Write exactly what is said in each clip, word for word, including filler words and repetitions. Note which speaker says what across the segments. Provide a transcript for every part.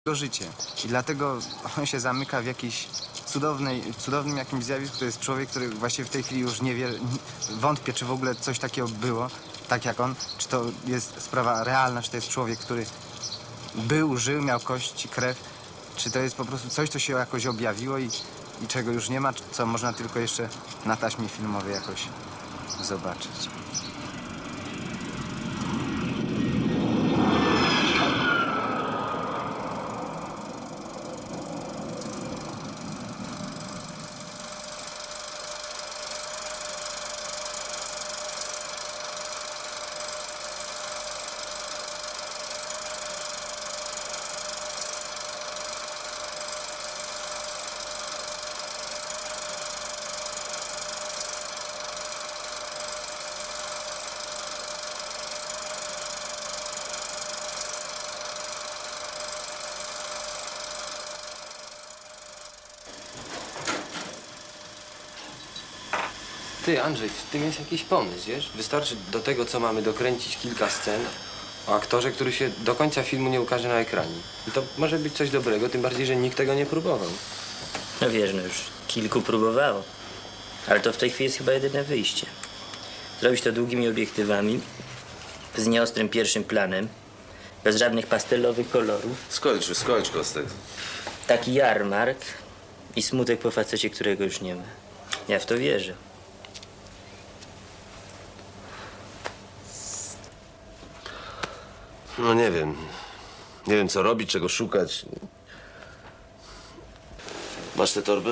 Speaker 1: życie. I dlatego on się zamyka w jakiejś cudownej, cudownym jakimś zjawisku. To jest człowiek, który właśnie w tej chwili już nie wie, wątpię, czy w ogóle coś takiego było, tak jak on. Czy to jest sprawa realna, czy to jest człowiek, który był, żył, miał kości, krew. Czy to jest po prostu coś, co się jakoś objawiło i, i czego już nie ma, co można tylko jeszcze na taśmie filmowej jakoś zobaczyć.
Speaker 2: Ty, Andrzej, w tym jest jakiś pomysł, wiesz? Wystarczy do tego, co mamy, dokręcić kilka scen o aktorze, który się do końca filmu nie ukaże na ekranie. I to może być coś dobrego, tym bardziej, że nikt tego nie próbował.
Speaker 3: No wiesz, no już kilku próbowało. Ale to w tej chwili jest chyba jedyne wyjście. Zrobić to długimi obiektywami, z nieostrym pierwszym planem, bez żadnych pastelowych kolorów.
Speaker 4: Skończ, skończ, Kostek.
Speaker 3: Taki jarmark i smutek po facecie, którego już nie ma. Ja w to wierzę.
Speaker 4: No nie wiem. Nie wiem, co robić, czego szukać. Masz tę torbę?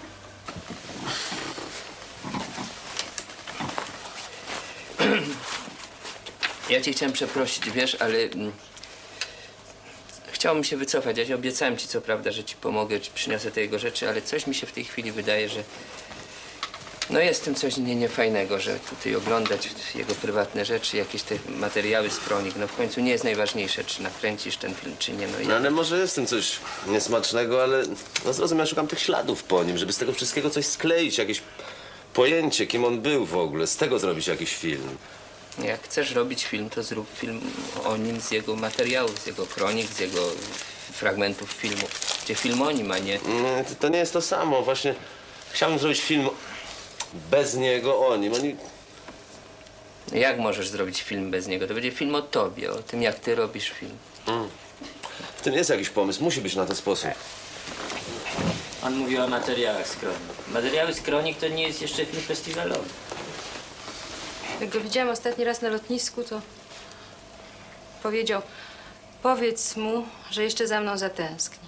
Speaker 5: Ja cię chciałem przeprosić, wiesz, ale... Mm, chciałbym się wycofać. Ja obiecałem ci, co prawda, że ci pomogę, czy przyniosę te jego rzeczy, ale coś mi się w tej chwili wydaje, że... No jest w tym coś nie, niefajnego, że tutaj oglądać jego prywatne rzeczy, jakieś te materiały z kronik. No w końcu nie jest najważniejsze, czy nakręcisz ten film, czy nie. No, i...
Speaker 4: No ale może jest w tym coś niesmacznego, ale no zrozum, ja szukam tych śladów po nim, żeby z tego wszystkiego coś skleić, jakieś pojęcie, kim on był w ogóle, z tego zrobić jakiś film.
Speaker 5: Jak chcesz robić film, to zrób film o nim z jego materiałów, z jego kronik, z jego fragmentów filmu. Gdzie film o nim, a nie...
Speaker 4: Nie, to- to nie jest to samo, właśnie chciałbym zrobić film bez niego, o nim. Oni...
Speaker 5: Jak możesz zrobić film bez niego? To będzie film o tobie, o tym, jak ty robisz film.
Speaker 4: Mm. W tym jest jakiś pomysł, musi być na ten sposób.
Speaker 3: On mówi o materiałach z kronik. Materiały z kronik to nie jest jeszcze film festiwalowy.
Speaker 6: Jak go widziałam ostatni raz na lotnisku, to powiedział, powiedz mu, że jeszcze za mną zatęskni.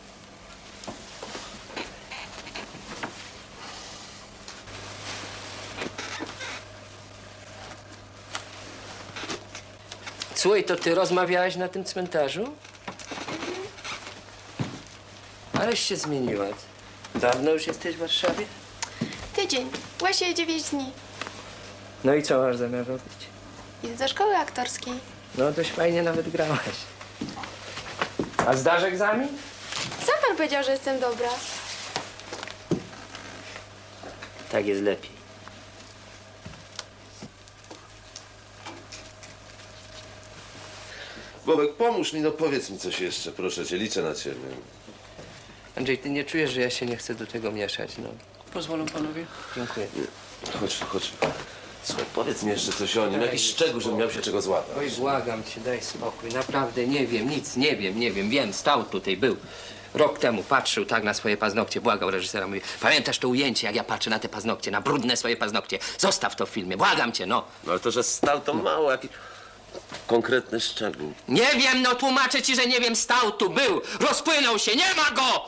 Speaker 5: Słuchaj, to ty rozmawiałaś na tym cmentarzu? Aleś się zmieniła. Dawno już jesteś w Warszawie?
Speaker 7: Tydzień. Łasie dziewięć dni.
Speaker 5: No i co masz zamiar robić?
Speaker 7: Idę do szkoły aktorskiej.
Speaker 5: No dość fajnie nawet grałaś. A zdasz egzamin?
Speaker 7: Sam pan powiedział, że jestem dobra.
Speaker 3: Tak jest lepiej.
Speaker 4: Bobek, pomóż mi, no powiedz mi coś jeszcze, proszę cię, liczę na ciebie.
Speaker 5: Andrzej, ty nie czujesz, że ja się nie chcę do tego mieszać, no.
Speaker 8: Pozwolą panowie?
Speaker 5: Dziękuję.
Speaker 4: Chodź, chodź. Słuchaj, powiedz mi jeszcze coś o nim, jakiś szczegół, żebym miał się czego złapać.
Speaker 5: Oj, błagam cię, daj spokój. Naprawdę nie wiem, nic, nie wiem, nie wiem. Wiem, stał tutaj, był. Rok temu patrzył tak na swoje paznokcie, błagał reżysera, mówi, pamiętasz to ujęcie, jak ja patrzę na te paznokcie, na brudne swoje paznokcie. Zostaw to w filmie, błagam cię, no.
Speaker 4: No ale to, że stał, to mało, jakiś konkretny szczegół.
Speaker 5: Nie wiem, no tłumaczę ci, że nie wiem, stał tu, był, rozpłynął się, nie ma go!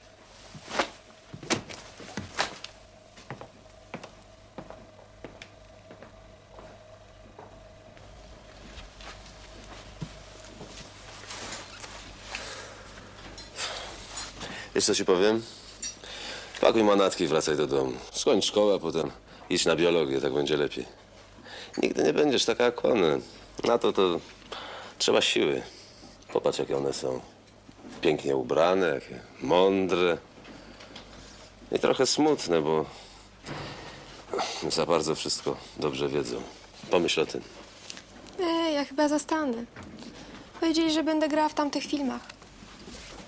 Speaker 4: Wiesz, co ci powiem? Pakuj manatki i wracaj do domu. Skończ szkołę, a potem idź na biologię, tak będzie lepiej. Nigdy nie będziesz taka jak one. Na to to trzeba siły. Popatrz, jakie one są. Pięknie ubrane, jakie mądre. I trochę smutne, bo za bardzo wszystko dobrze wiedzą. Pomyśl o tym.
Speaker 7: Ej, ja chyba zostanę. Powiedzieli, że będę grała w tamtych filmach.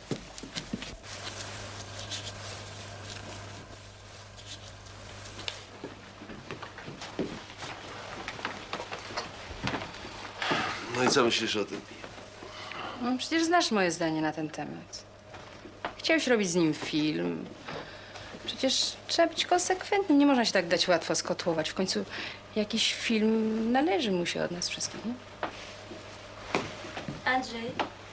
Speaker 4: No i co myślisz o tym?
Speaker 6: No, przecież znasz moje zdanie na ten temat. Chciałeś robić z nim film. Przecież trzeba być konsekwentnym. Nie można się tak dać łatwo skotłować. W końcu jakiś film należy mu się od nas wszystkich, nie?
Speaker 8: Andrzej.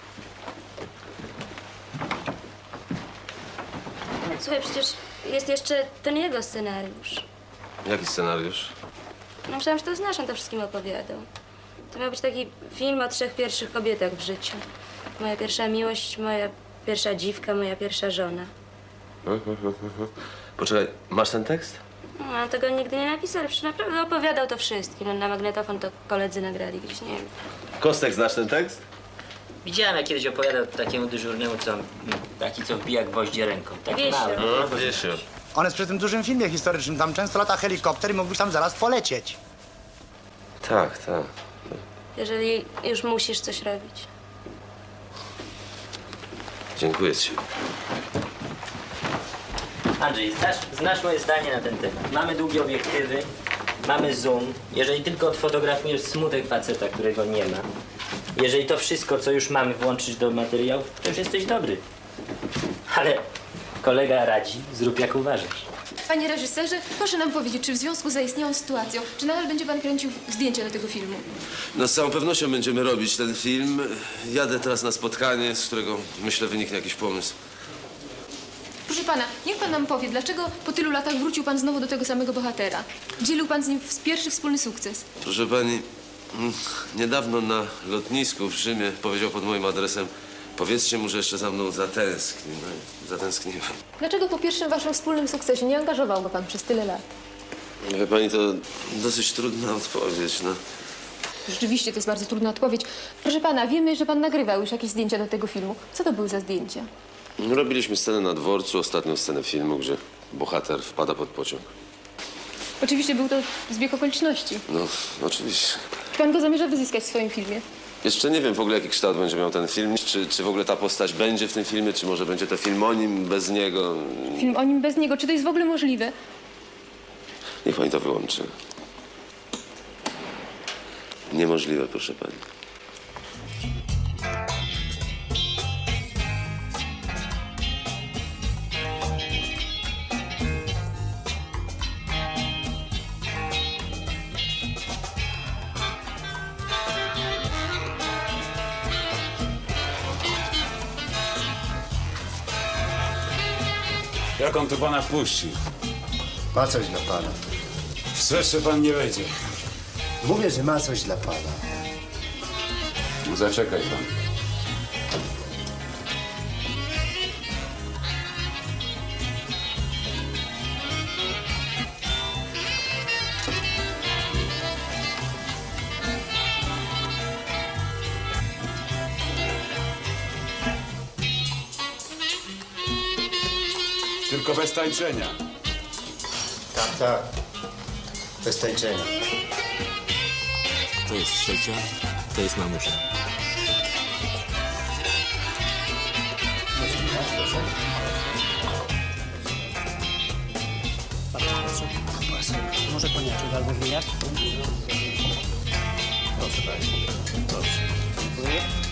Speaker 8: Słuchaj, przecież jest jeszcze ten jego scenariusz.
Speaker 4: Jaki scenariusz?
Speaker 8: No, myślałam, że to znasz, on to wszystkim opowiadał. To miał być taki film o trzech pierwszych kobietach w życiu. Moja pierwsza miłość, moja pierwsza dziwka, moja pierwsza żona.
Speaker 4: Poczekaj, masz ten tekst?
Speaker 8: No, on tego nigdy nie napisał, ale przecież naprawdę opowiadał to wszystkim. No, na magnetofon to koledzy nagrali gdzieś, nie wiem.
Speaker 4: Kostek, znasz ten tekst?
Speaker 3: Widziałem, jak kiedyś opowiadał takiemu dyżurnemu, co, taki, co wbija gwoździe ręką. Taki
Speaker 8: Wiesio.
Speaker 3: mały.
Speaker 4: No, wiesz się.
Speaker 9: On jest przy tym dużym filmie historycznym. Tam często lata helikopter i mógłbyś tam zaraz polecieć.
Speaker 4: Tak, tak.
Speaker 8: Jeżeli już musisz coś robić.
Speaker 4: Dziękuję ci.
Speaker 3: Andrzej, znasz, znasz moje zdanie na ten temat. Mamy długie obiektywy, mamy zoom. Jeżeli tylko odfotografujesz smutek faceta, którego nie ma, jeżeli to wszystko, co już mamy, włączyć do materiałów, to już jesteś dobry. Ale kolega radzi, zrób jak uważasz.
Speaker 10: Panie reżyserze, proszę nam powiedzieć, czy w związku z zaistniałą sytuacją, czy nadal będzie pan kręcił zdjęcia do tego filmu?
Speaker 4: No z całą pewnością będziemy robić ten film. Jadę teraz na spotkanie, z którego myślę wyniknie jakiś pomysł.
Speaker 10: Proszę pana, niech pan nam powie, dlaczego po tylu latach wrócił pan znowu do tego samego bohatera? Dzielił pan z nim pierwszy wspólny sukces.
Speaker 4: Proszę pani, mm, niedawno na lotnisku w Rzymie powiedział pod moim adresem: powiedzcie mu, że jeszcze za mną zatęskni. No i zatęskniłem.
Speaker 10: Dlaczego po pierwszym waszym wspólnym sukcesie nie angażował go pan przez tyle lat?
Speaker 4: Wie pani, to dosyć trudna odpowiedź, no.
Speaker 10: Rzeczywiście, to jest bardzo trudna odpowiedź. Proszę pana, wiemy, że pan nagrywał już jakieś zdjęcia do tego filmu. Co to były za zdjęcia?
Speaker 4: Robiliśmy scenę na dworcu, ostatnią scenę filmu, gdzie bohater wpada pod pociąg.
Speaker 10: Oczywiście był to zbieg okoliczności.
Speaker 4: No, oczywiście.
Speaker 10: Czy pan go zamierza wyzyskać w swoim filmie?
Speaker 4: Jeszcze nie wiem w ogóle, jaki kształt będzie miał ten film. Czy, czy w ogóle ta postać będzie w tym filmie, czy może będzie to film o nim, bez niego.
Speaker 10: Film o nim bez niego. Czy to jest w ogóle możliwe?
Speaker 4: Niech pani to wyłączy. Niemożliwe, proszę pani.
Speaker 11: Jak on tu pana wpuści?
Speaker 1: Ma coś dla pana.
Speaker 11: W serce pan nie wejdzie.
Speaker 1: Mówię, że ma coś dla pana.
Speaker 11: No zaczekaj pan. Tylko bez tańczenia.
Speaker 1: Tak, tak. Bez tańczenia.
Speaker 3: To jest trzecia, to jest mamusia.
Speaker 12: Może koniaczek albo winiak? Proszę bardzo. Proszę. Dziękuję.